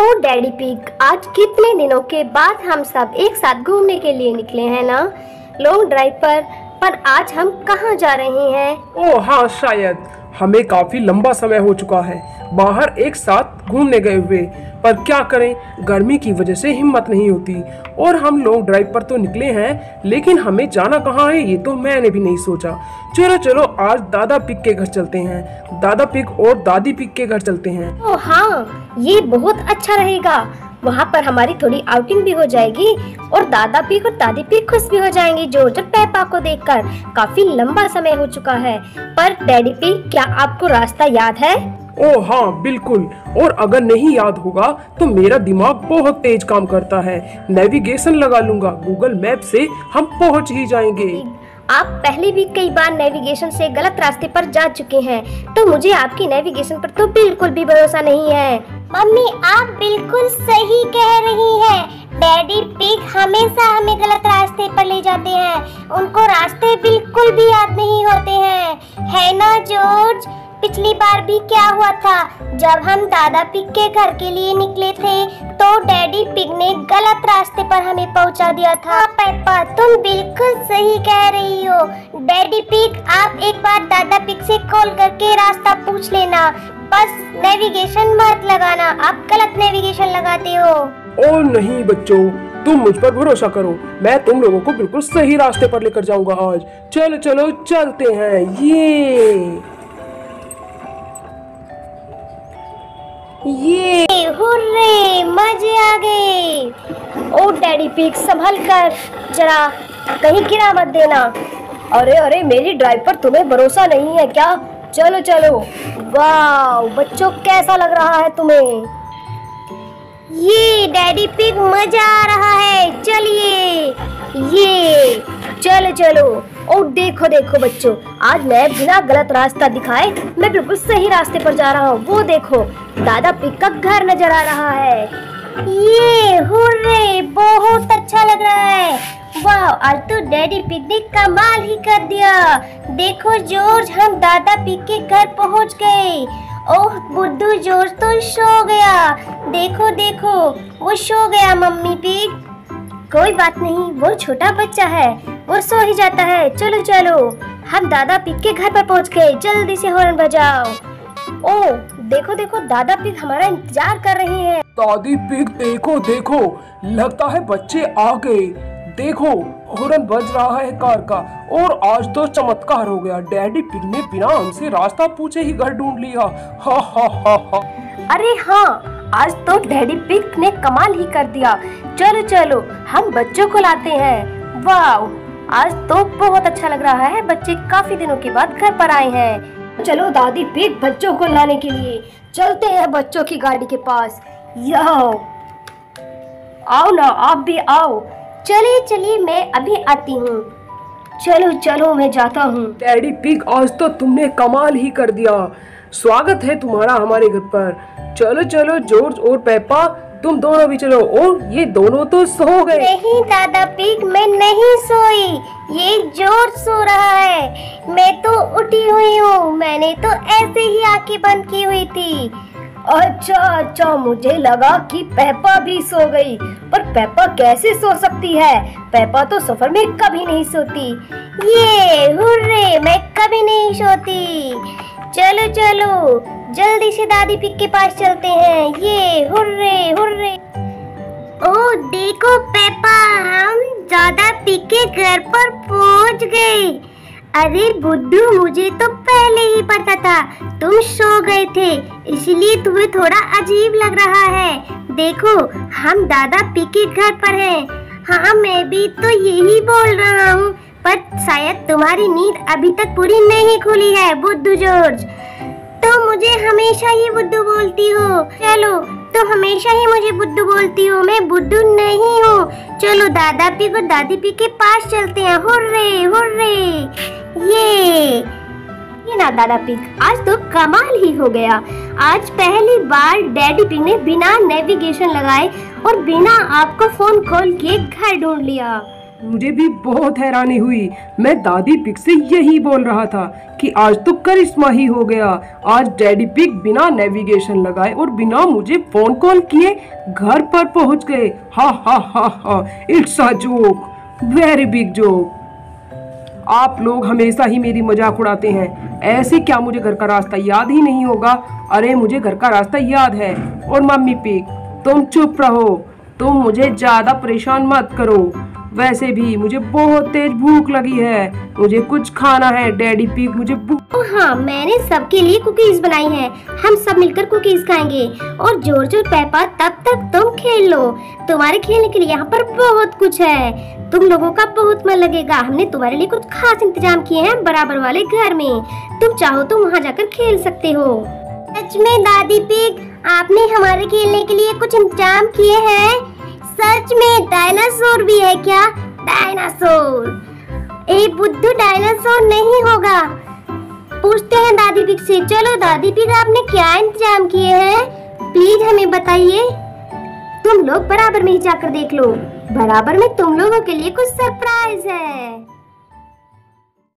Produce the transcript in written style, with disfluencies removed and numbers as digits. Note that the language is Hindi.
ओ डैडी पिग, आज कितने दिनों के बाद हम सब एक साथ घूमने के लिए निकले हैं ना, लॉन्ग ड्राइव पर आज हम कहाँ जा रहे हैं? ओह हाँ, शायद हमें काफी लंबा समय हो चुका है बाहर एक साथ घूमने गए हुए, पर क्या करें, गर्मी की वजह से हिम्मत नहीं होती। और हम लॉन्ग ड्राइव पर तो निकले हैं, लेकिन हमें जाना कहाँ है ये तो मैंने भी नहीं सोचा। चलो चलो आज दादा पिग के घर चलते हैं, दादा पिग और दादी पिग के घर चलते हैं। ओह हाँ, ये बहुत अच्छा रहेगा। वहाँ पर हमारी थोड़ी आउटिंग भी हो जाएगी और दादा पिग और दादी पिग खुश भी हो जाएंगे जॉर्ज और पेपा को देखकर। काफी लंबा समय हो चुका है। पर डैडी पिग, क्या आपको रास्ता याद है? ओह हाँ बिल्कुल, और अगर नहीं याद होगा तो मेरा दिमाग बहुत तेज काम करता है। नेविगेशन लगा लूंगा, गूगल मैप से हम पहुँच ही जाएंगे। आप पहले भी कई बार नेविगेशन से गलत रास्ते पर जा चुके हैं, तो मुझे आपकी नेविगेशन पर तो बिल्कुल भी भरोसा नहीं है। मम्मी, आप बिल्कुल सही कह रही हैं। डैडी पिग हमेशा हमें गलत रास्ते पर ले जाते हैं, उनको रास्ते बिल्कुल भी याद नहीं होते हैं, है ना जॉर्ज? पिछली बार भी क्या हुआ था, जब हम दादा पिग के घर के लिए निकले थे तो डैडी पिग ने गलत रास्ते पर हमें पहुंचा दिया था। पेप्पा, तुम बिल्कुल सही कह रही हो। डैडी पिग, आप एक बार दादा पिग से कॉल करके रास्ता पूछ लेना, बस नेविगेशन मत लगाना, आप गलत नेविगेशन लगाते हो। ओ नहीं बच्चों, तुम मुझ पर भरोसा करो, मैं तुम लोगों को बिल्कुल सही रास्ते पर लेकर जाऊंगा आज। चलो चलो चलते हैं। ये हुर्रे, मजे आ गए। ओ डैडी पिग, संभल कर जरा, कहीं गिरा मत देना। अरे अरे, मेरी ड्राइव पर तुम्हें भरोसा नहीं है क्या? चलो चलो। वाह बच्चों, कैसा लग रहा है तुम्हें? ये डैडी पिग, मजा आ रहा है, चलिए। ये चलो चलो। ओ देखो देखो बच्चों, आज मैं बिना गलत रास्ता दिखाए मैं बिल्कुल सही रास्ते पर जा रहा हूँ। वो देखो, दादा पिग का घर नजर आ रहा है। ये हुर्रे, बहुत अच्छा लग रहा है। वाह, आज तो डैडी पिग ने कमाल ही कर दिया। देखो जॉर्ज, हम दादा पिग के घर पहुँच गए। ओह बुद्धू, जॉर्ज तो सो गया। देखो देखो, वो सो गया मम्मी पिग। कोई बात नहीं, वो छोटा बच्चा है, वो सो ही जाता है। चलो चलो, हम दादा पिग के घर पर पहुंच गए, जल्दी से हॉर्न बजाओ। ओ देखो देखो, दादा पिग हमारा इंतजार कर रहे हैं। दादी पिग, देखो देखो, लगता है बच्चे आ गए। देखो हॉर्न बज रहा है कार का, और आज तो चमत्कार हो गया। डैडी पिग ने बिना हमसे रास्ता पूछे ही घर ढूंढ लिया। हा हा हा हा। अरे हाँ, आज तो डैडी पिग ने कमाल ही कर दिया। चलो चलो, हम बच्चों को लाते हैं। वाह, आज तो बहुत अच्छा लग रहा है, बच्चे काफी दिनों के बाद घर पर आए हैं। चलो दादी पिग, बच्चों को लाने के लिए चलते हैं बच्चों की गाड़ी के पास। आओ ना, आप भी आओ। चलिए चलिए, मैं अभी आती हूँ। चलो चलो, मैं जाता हूँ। डैडी पिग, आज तो तुमने कमाल ही कर दिया। स्वागत है तुम्हारा हमारे घर पर। चलो चलो जॉर्ज और पेप्पा, तुम दोनों भी चलो। और ये दोनों तो सो गए। नहीं दादा पिग, मैं नहीं सोई, ये जॉर्ज सो रहा है। मैं तो उठी हुई हूँ, मैंने तो ऐसे ही आंखें बंद की हुई थी। अच्छा अच्छा, मुझे लगा कि पेप्पा भी सो गई, पर पेप्पा कैसे सो सकती है? पेप्पा तो सफर में कभी नहीं सोती। ये हुर्रे, मैं कभी नहीं सोती। चलो चलो, जल्दी से दादी पिग के पास चलते हैं। ये हुर्रे हुर्रे। ओह देखो पेप्पा, हम दादा पिग के घर पर पहुंच गए। अरे बुद्धू, मुझे तो पहले ही पता था तुम सो गए थे, इसलिए तुम्हें थोड़ा अजीब लग रहा है। देखो, हम दादा पिग के घर पर हैं। हाँ, मैं भी तो यही बोल रहा हूँ, पर शायद तुम्हारी नींद अभी तक पूरी नहीं खुली है बुद्धू जॉर्ज। तो मुझे हमेशा ही बुद्धू बोलती हो। चलो, तो हमेशा ही मुझे बुद्धू बोलती हो, मैं बुद्धू नहीं हूँ। चलो दादा पिग और दादी पिग के पास चलते हैं। Hurray hurray. ये ना दादा पिग, आज तो कमाल ही हो गया। आज पहली बार डैडी पिग ने बिना नेविगेशन लगाए और बिना आपको फोन कॉल किए घर ढूंढ लिया। मुझे भी बहुत हैरानी हुई। मैं दादी पिग से यही बोल रहा था कि आज तो करिश्मा ही हो गया। आज डैडी पिग बिना नेविगेशन लगाए और बिना मुझे फोन कॉल किए घर पर पहुंच गए। हा हा हा हा, it's a joke, very big joke. आप लोग हमेशा ही मेरी मजाक उड़ाते हैं। ऐसे क्या मुझे घर का रास्ता याद ही नहीं होगा? अरे मुझे घर का रास्ता याद है। और मम्मी पिग तुम चुप रहो, तुम मुझे ज्यादा परेशान मत करो। वैसे भी मुझे बहुत तेज भूख लगी है, मुझे कुछ खाना है। डैडी पिग मुझे हाँ, मैंने सबके लिए कुकीज बनाई हैं। हम सब मिलकर कुकीज खाएंगे। और जोर पेपा, तब तक तुम खेल लो। तुम्हारे खेलने के लिए यहाँ पर बहुत कुछ है। तुम लोगों का बहुत मन लगेगा। हमने तुम्हारे लिए कुछ खास इंतजाम किए हैं बराबर वाले घर में। तुम चाहो तो वहाँ जाकर खेल सकते हो। सच में दादी पिग, आपने हमारे खेलने के लिए कुछ इंतजाम किए हैं? सच में डायनासोर भी है क्या? डायनासोर? ए बुद्धू, डायनासोर नहीं होगा। पूछते हैं दादी पिग से। चलो दादी पिग, आपने क्या इंतजाम किए हैं? प्लीज हमें बताइए। तुम लोग बराबर में ही जाकर देख लो। बराबर में तुम लोगों के लिए कुछ सरप्राइज है।